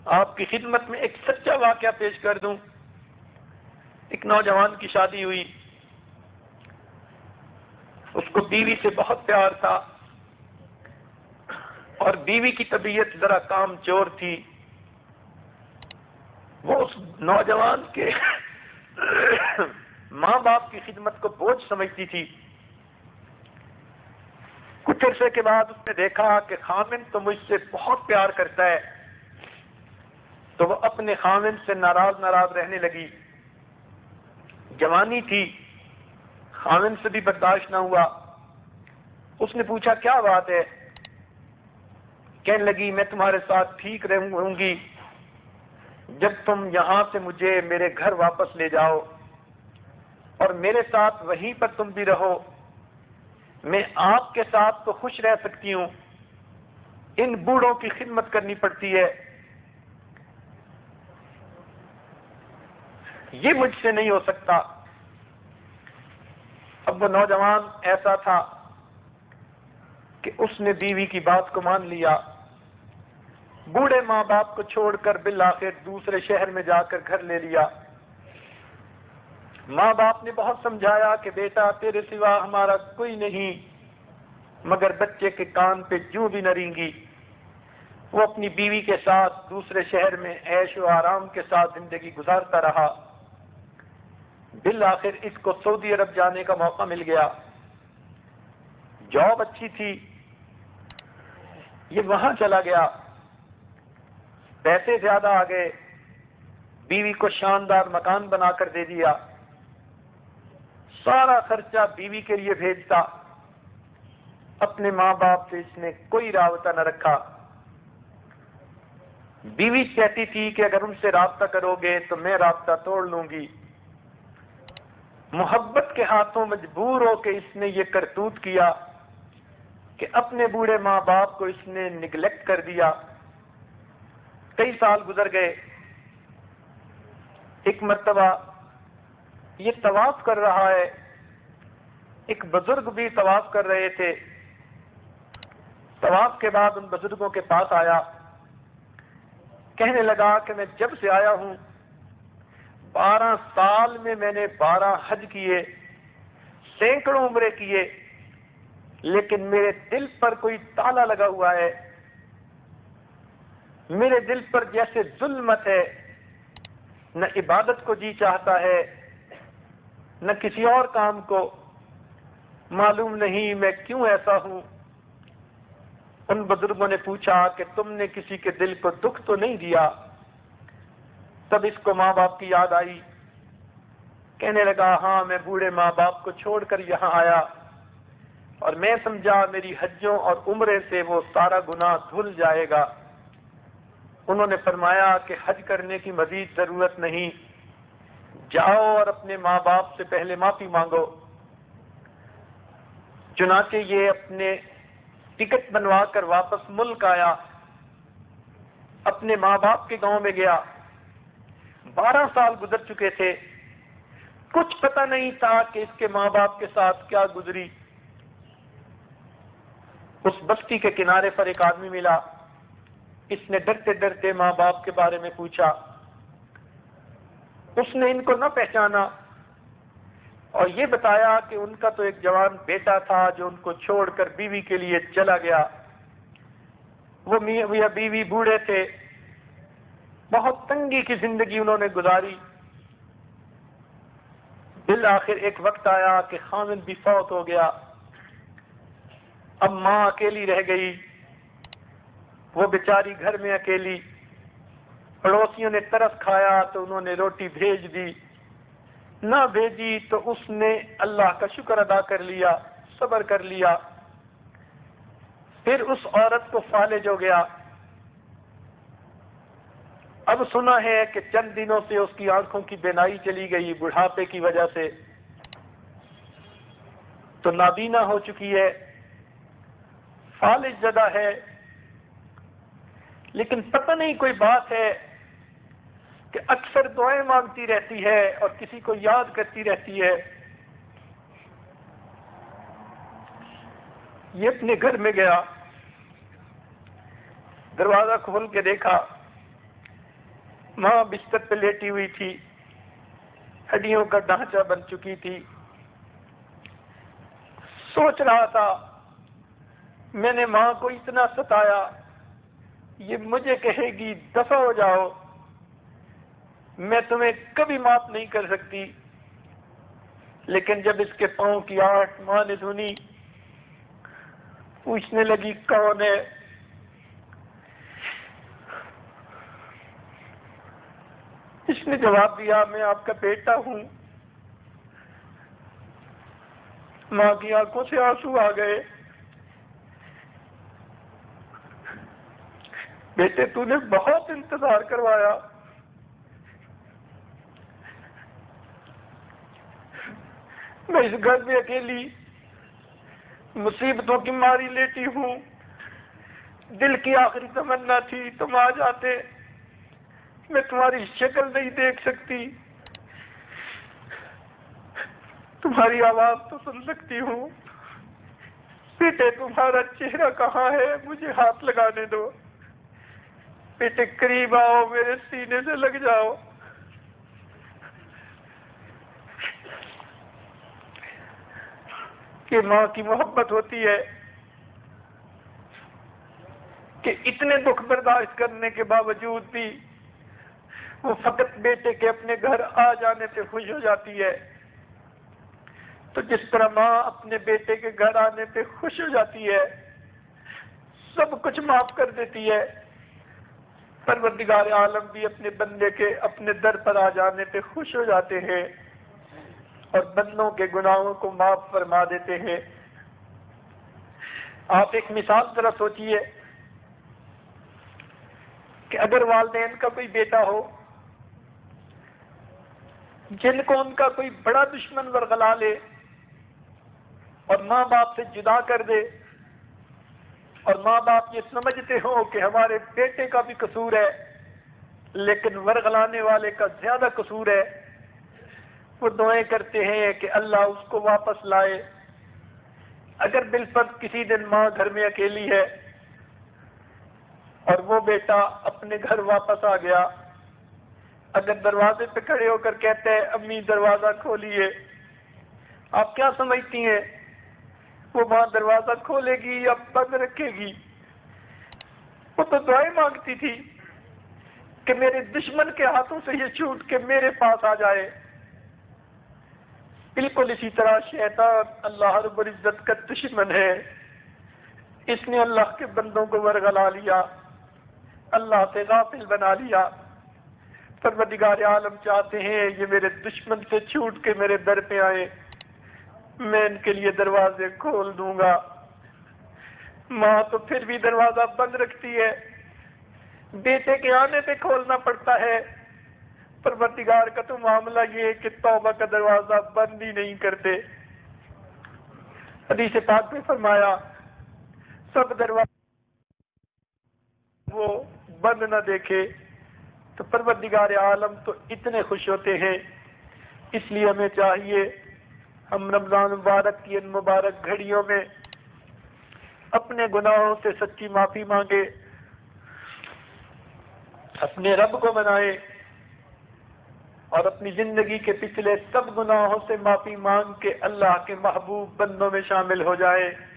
آپ کی خدمت میں ایک سچا واقعہ پیش کر دوں۔ ایک نوجوان کی شادی ہوئی، اس کو بیوی سے بہت پیار تھا اور بیوی کی طبیعت ذرا کام چور تھی۔ وہ اس نوجوان کے ماں باپ کی خدمت کو بوجھ سمجھتی تھی۔ کچھ عرصے کے بعد اس نے دیکھا کہ خاوند تو مجھ سے بہت پیار کرتا ہے، تو وہ اپنے خاوند سے ناراض رہنے لگی۔ جوانی تھی، خاوند سے بھی برداشت نہ ہوا۔ اس نے پوچھا کیا بات ہے؟ کہنے لگی میں تمہارے ساتھ ٹھیک رہوں گی جب تم یہاں سے مجھے میرے گھر واپس لے جاؤ اور میرے ساتھ وہیں پر تم بھی رہو۔ میں آپ کے ساتھ تو خوش رہ سکتی ہوں، ان بوڑھوں کی خدمت کرنی پڑتی ہے، یہ مجھ سے نہیں ہو سکتا۔ اب وہ نوجوان ایسا تھا کہ اس نے بیوی کی بات کو مان لیا، بوڑھے ماں باپ کو چھوڑ کر بالآخر دوسرے شہر میں جا کر گھر لے لیا۔ ماں باپ نے بہت سمجھایا کہ بیٹا تیرے سوا ہمارا کوئی نہیں، مگر بچے کے کان پہ جوں بھی نہ رینگی۔ وہ اپنی بیوی کے ساتھ دوسرے شہر میں عیش و آرام کے ساتھ زندگی گزارتا رہا۔ بالآخر اس کو سعودی عرب جانے کا موقع مل گیا، جاب اچھی تھی، یہ وہاں چلا گیا، پیسے زیادہ آ گئے، بیوی کو شاندار مکان بنا کر دے دیا، سارا خرچہ بیوی کے لیے بھیجتا، اپنے ماں باپ سے اس نے کوئی رابطہ نہ رکھا۔ بیوی کہتی تھی کہ اگر ان سے رابطہ کرو گے تو میں رابطہ توڑ لوں گی۔ محبت کے ہاتھوں مجبور ہو کے اس نے یہ کرتوت کیا کہ اپنے بوڑھے ماں باپ کو اس نے نگلیکٹ کر دیا۔ کئی سال گزر گئے۔ ایک مرتبہ یہ طواف کر رہا ہے، ایک بزرگ بھی طواف کر رہے تھے۔ طواف کے بعد ان بزرگوں کے پاس آیا، کہنے لگا کہ میں جب سے آیا ہوں 12 سال میں نے 12 حج کیے، سینکڑوں عمرے کیے، لیکن میرے دل پر کوئی تالا لگا ہوا ہے، میرے دل پر جیسے ظلمت ہے، نہ عبادت کو جی چاہتا ہے نہ کسی اور کام کو، معلوم نہیں میں کیوں ایسا ہوں۔ ان بزرگوں نے پوچھا کہ تم نے کسی کے دل کو دکھ تو نہیں دیا؟ تب اس کو ماں باپ کی یاد آئی، کہنے لگا ہاں میں بوڑھے ماں باپ کو چھوڑ کر یہاں آیا اور میں سمجھا میری حجوں اور عمرے سے وہ سارا گناہ دھل جائے گا۔ انہوں نے فرمایا کہ حج کرنے کی مزید ضرورت نہیں، جاؤ اور اپنے ماں باپ سے پہلے معافی مانگو۔ چنانچہ یہ اپنے ٹکٹ بنوا کر واپس ملک آیا، اپنے ماں باپ کے گاؤں میں گیا۔ 12 سال گزر چکے تھے، کچھ پتہ نہیں تھا کہ اس کے ماں باپ کے ساتھ کیا گزری۔ اس بستی کے کنارے پر ایک آدمی ملا، اس نے ڈرتے ڈرتے ماں باپ کے بارے میں پوچھا۔ اس نے ان کو نہ پہچانا اور یہ بتایا کہ ان کا تو ایک جوان بیٹا تھا جو ان کو چھوڑ کر بیوی کے لیے چلا گیا۔ وہ میاں بیوی بوڑھے تھے، بہت تنگی کی زندگی انہوں نے گزاری۔ بالآخر ایک وقت آیا کہ خاوند بھی فوت ہو گیا، اب ماں اکیلی رہ گئی، وہ بیچاری گھر میں اکیلی۔ پڑوسیوں نے ترس کھایا تو انہوں نے روٹی بھیج دی، نہ بھیجی تو اس نے اللہ کا شکر ادا کر لیا، صبر کر لیا۔ پھر اس عورت کو فالج ہو گیا۔ اب سنا ہے کہ چند دنوں سے اس کی آنکھوں کی بینائی چلی گئی بڑھاپے کی وجہ سے، تو نابینا ہو چکی ہے، فالج زدہ ہے۔ لیکن پتہ نہیں کوئی بات ہے کہ اکثر دعائیں مانگتی رہتی ہے اور کسی کو یاد کرتی رہتی ہے۔ یہ اپنے گھر میں گیا، دروازہ کھول کے دیکھا ماں بستر پہ لیٹی ہوئی تھی، ہڈیوں کا ڈھانچہ بن چکی تھی۔ سوچ رہا تھا میں نے ماں کو اتنا ستایا، یہ مجھے کہے گی دفع ہو جاؤ، میں تمہیں کبھی معاف نہیں کر سکتی۔ لیکن جب اس کے پاؤں کی آہٹ ماں نے سنی، پوچھنے لگی کون ہے؟ اس نے جواب دیا میں آپ کا بیٹا ہوں۔ ماں کی آنکھوں سے آنسو آ گئے۔ بیٹے تو نے بہت انتظار کروایا، میں اس گھر میں اکیلی مصیبتوں کی ماری لیٹی ہوں، دل کی آخری تمنا تھی تم آ جاتے، میں تمہاری شکل نہیں دیکھ سکتی، تمہاری آواز تو سن سکتی ہوں، بیٹے تمہارا چہرہ کہاں ہے؟ مجھے ہاتھ لگانے دو، بیٹے قریب آؤ، میرے سینے سے لگ جاؤ۔ کہ ماں کی محبت ہوتی ہے کہ اتنے دکھ برداشت کرنے کے باوجود بھی وہ فقط بیٹے کے اپنے گھر آ جانے پہ خوش ہو جاتی ہے۔ تو جس طرح ماں اپنے بیٹے کے گھر آنے پہ خوش ہو جاتی ہے، سب کچھ معاف کر دیتی ہے، پروردگار عالم بھی اپنے بندے کے اپنے در پر آ جانے پہ خوش ہو جاتے ہیں اور بندوں کے گناہوں کو معاف فرما دیتے ہیں۔ آپ ایک مثال ذرا سوچئے کہ اگر والدین کا کوئی بیٹا ہو جن کو ان کا کوئی بڑا دشمن ورغلا لے اور ماں باپ سے جدا کر دے، اور ماں باپ یہ سمجھتے ہوں کہ ہمارے بیٹے کا بھی قصور ہے لیکن ورغلانے والے کا زیادہ قصور ہے، وہ دعائیں کرتے ہیں کہ اللہ اس کو واپس لائے۔ اگر بالفرض کسی دن ماں گھر میں اکیلی ہے اور وہ بیٹا اپنے گھر واپس آ گیا، اگر دروازے پہ کھڑے ہو کر کہتے ہیں امی دروازہ کھولیے، آپ کیا سمجھتی ہیں؟ وہ ماں دروازہ کھولے گی یا بند رکھے گی؟ وہ تو دعائیں مانگتی تھی کہ میرے دشمن کے ہاتھوں سے یہ چھوٹ کے میرے پاس آ جائے۔ بالکل اسی طرح شیطان اللہ رب العزت کا دشمن ہے، اس نے اللہ کے بندوں کو ورغلا لیا، اللہ سے غافل بنا لیا۔ پروردگار عالم چاہتے ہیں یہ میرے دشمن سے چھوٹ کے میرے در پہ آئے، میں ان کے لیے دروازے کھول دوں گا۔ ماں تو پھر بھی دروازہ بند رکھتی ہے، بیٹے کے آنے پہ کھولنا پڑتا ہے۔ پروردگار کا تو معاملہ یہ ہے کہ توبہ کا دروازہ بند ہی نہیں کرتے۔ حدیث پاک میں فرمایا سب دروازے وہ بند نہ دیکھے، تو پروردگار عالم تو اتنے خوش ہوتے ہیں۔ اس لیے ہمیں چاہیے ہم رمضان مبارک کی ان مبارک گھڑیوں میں اپنے گناہوں سے سچی معافی مانگے، اپنے رب کو منائے اور اپنی زندگی کے پچھلے سب گناہوں سے معافی مانگ کے اللہ کے محبوب بندوں میں شامل ہو جائے۔